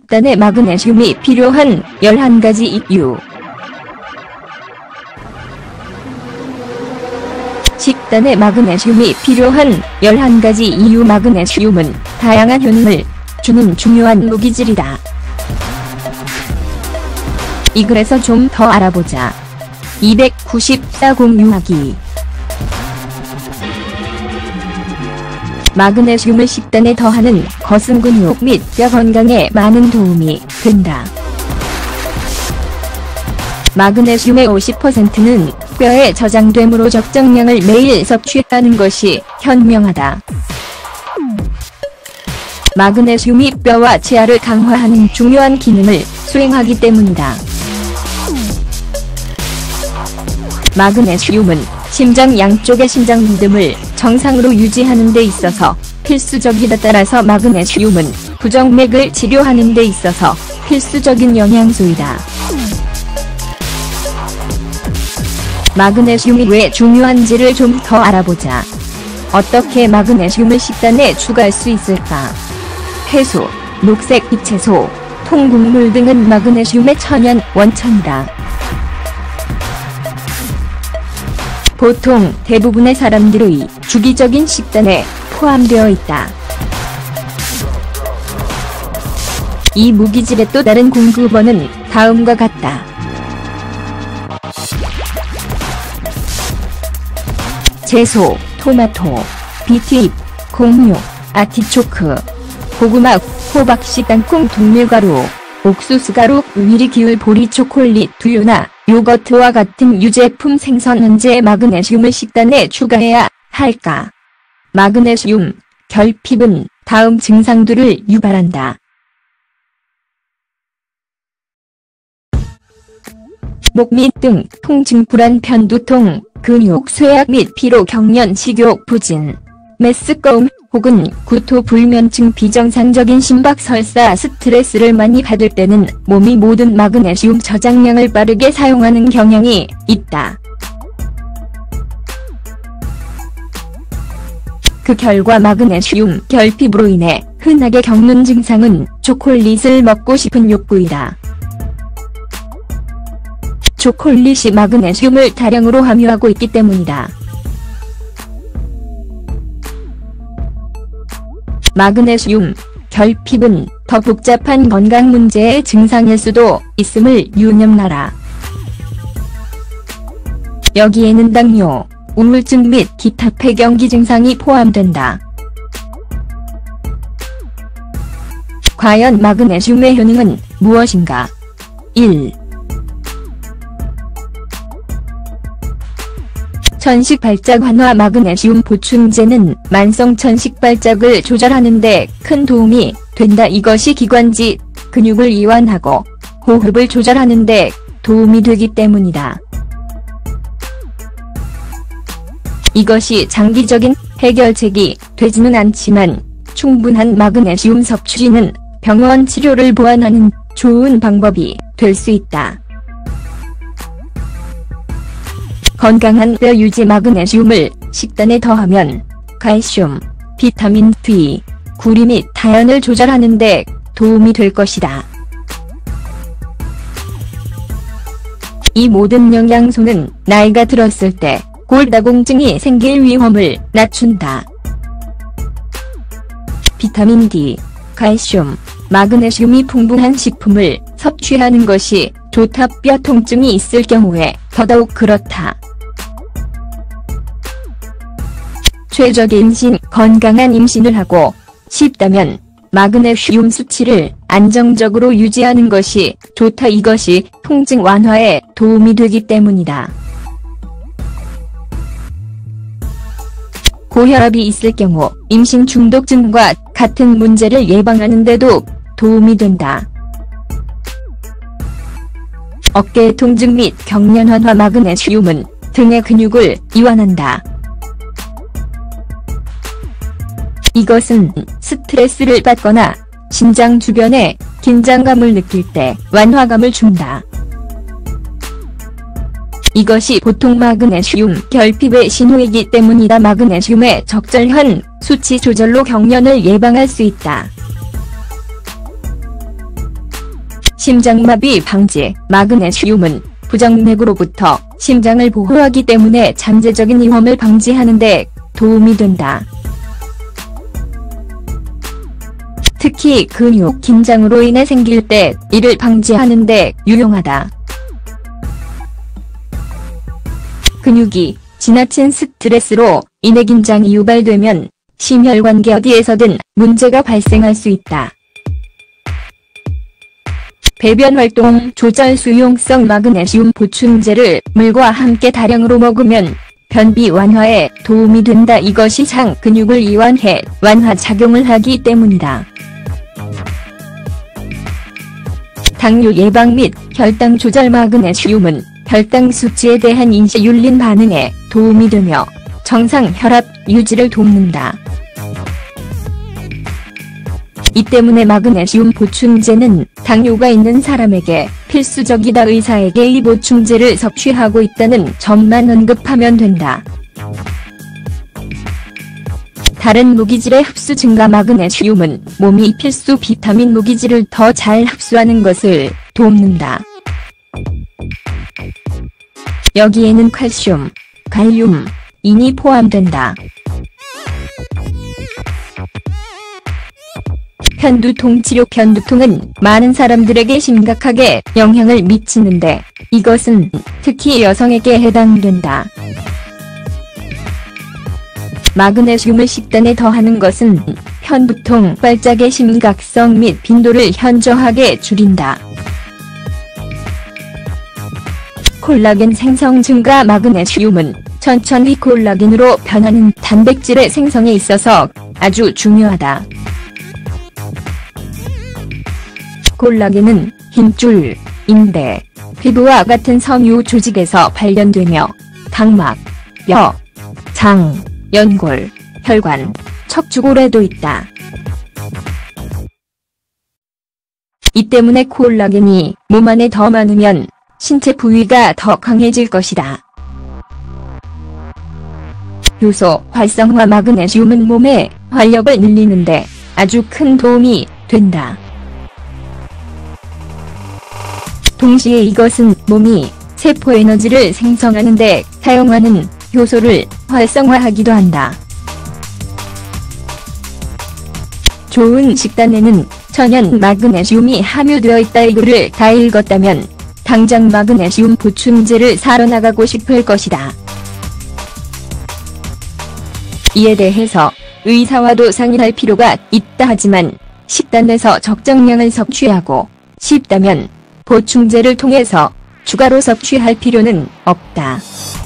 식단에 마그네슘이 필요한 11가지 이유. 식단에 마그네슘이 필요한 11가지 이유. 마그네슘은 다양한 효능을 주는 중요한 무기질이다. 이 글에서 좀 더 알아보자. 294 공유하기. 마그네슘을 식단에 더하는 것은 근육 및 뼈 건강에 많은 도움이 된다. 마그네슘의 50%는 뼈에 저장되므로 적정량을 매일 섭취했다는 것이 현명하다. 마그네슘이 뼈와 치아를 강화하는 중요한 기능을 수행하기 때문이다. 마그네슘은 심장 양쪽의 심장 리듬을 정상으로 유지하는 데 있어서 필수적이다. 따라서 마그네슘은 부정맥을 치료하는 데 있어서 필수적인 영양소이다. 마그네슘이 왜 중요한지를 좀 더 알아보자. 어떻게 마그네슘을 식단에 추가할 수 있을까? 해소, 녹색 잎채소, 통곡물 등은 마그네슘의 천연 원천이다. 보통 대부분의 사람들의 주기적인 식단에 포함되어 있다. 이 무기질의 또 다른 공급원은 다음과 같다. 채소, 토마토, 비트잎, 콩류, 아티초크, 고구마, 호박씨, 땅콩, 동밀가루, 옥수수가루, 위리기울, 보리, 초콜릿, 두유나 요거트와 같은 유제품 생선. 언제 마그네슘을 식단에 추가해야 할까? 마그네슘 결핍은 다음 증상들을 유발한다. 목 및 등 통증, 불안, 편두통, 근육 쇠약 및 피로, 경련, 식욕 부진, 메스꺼움 혹은 구토, 불면증, 비정상적인 심박, 설사, 스트레스를 많이 받을 때는 몸이 모든 마그네슘 저장량을 빠르게 사용하는 경향이 있다. 그 결과 마그네슘 결핍으로 인해 흔하게 겪는 증상은 초콜릿을 먹고 싶은 욕구이다. 초콜릿이 마그네슘을 다량으로 함유하고 있기 때문이다. 마그네슘 결핍은 더 복잡한 건강 문제의 증상일 수도 있음을 유념하라. 여기에는 당뇨, 우울증 및 기타 폐경기 증상이 포함된다. 과연 마그네슘의 효능은 무엇인가? 1. 천식 발작 완화. 마그네슘 보충제는 만성 천식 발작을 조절하는 데 큰 도움이 된다. 이것이 기관지, 근육을 이완하고 호흡을 조절하는 데 도움이 되기 때문이다. 이것이 장기적인 해결책이 되지는 않지만 충분한 마그네슘 섭취는 병원 치료를 보완하는 좋은 방법이 될 수 있다. 건강한 뼈 유지. 마그네슘을 식단에 더하면 칼슘, 비타민 D, 구리 및 다연을 조절하는 데 도움이 될 것이다. 이 모든 영양소는 나이가 들었을 때 골다공증이 생길 위험을 낮춘다. 비타민 D, 칼슘, 마그네슘이 풍부한 식품을 섭취하는 것이 좋다. 뼈 통증이 있을 경우에 더더욱 그렇다. 최적의 임신, 건강한 임신을 하고 싶다면 마그네슘 수치를 안정적으로 유지하는 것이 좋다. 이것이 통증 완화에 도움이 되기 때문이다. 고혈압이 있을 경우 임신 중독증과 같은 문제를 예방하는 데도 도움이 된다. 어깨 통증 및 경련 완화. 마그네슘은 등의 근육을 이완한다. 이것은 스트레스를 받거나 심장 주변에 긴장감을 느낄 때 완화감을 준다. 이것이 보통 마그네슘 결핍의 신호이기 때문이다. 마그네슘의 적절한 수치 조절로 경련을 예방할 수 있다. 심장마비 방지. 마그네슘은 부정맥으로부터 심장을 보호하기 때문에 잠재적인 위험을 방지하는 데 도움이 된다. 특히 근육 긴장으로 인해 생길 때 이를 방지하는 데 유용하다. 근육이 지나친 스트레스로 인해 긴장이 유발되면 심혈관계 어디에서든 문제가 발생할 수 있다. 배변 활동 조절. 수용성 마그네슘 보충제를 물과 함께 다량으로 먹으면 변비 완화에 도움이 된다. 이것이 장 근육을 이완해 완화 작용을 하기 때문이다. 당뇨 예방 및 혈당 조절. 마그네슘은 혈당 수치에 대한 인슐린 반응에 도움이 되며 정상 혈압 유지를 돕는다. 이 때문에 마그네슘 보충제는 당뇨가 있는 사람에게 필수적이다. 의사에게 이 보충제를 섭취하고 있다는 점만 언급하면 된다. 다른 무기질의 흡수 증가. 마그네슘은 몸이 필수 비타민 무기질을 더 잘 흡수하는 것을 돕는다. 여기에는 칼슘, 갈륨, 인이 포함된다. 편두통 치료. 편두통은 많은 사람들에게 심각하게 영향을 미치는데 이것은 특히 여성에게 해당된다. 마그네슘을 식단에 더하는 것은 편두통 발작의 심각성 및 빈도를 현저하게 줄인다. 콜라겐 생성 증가. 마그네슘은 천천히 콜라겐으로 변하는 단백질의 생성에 있어서 아주 중요하다. 콜라겐은 힘줄, 인대, 피부와 같은 섬유 조직에서 발견되며 각막, 뼈, 장, 연골, 혈관, 척추골에도 있다. 이 때문에 콜라겐이 몸 안에 더 많으면 신체 부위가 더 강해질 것이다. 효소 활성화. 마그네슘은 몸의 활력을 늘리는데 아주 큰 도움이 된다. 동시에 이것은 몸이 세포 에너지를 생성하는 데 사용하는 효소를 활성화하기도 한다. 좋은 식단에는 천연 마그네슘이 함유되어 있다. 이거를 다 읽었다면 당장 마그네슘 보충제를 사러 나가고 싶을 것이다. 이에 대해서 의사와도 상의할 필요가 있다. 하지만 식단에서 적정량을 섭취하고 싶다면 보충제를 통해서 추가로 섭취할 필요는 없다.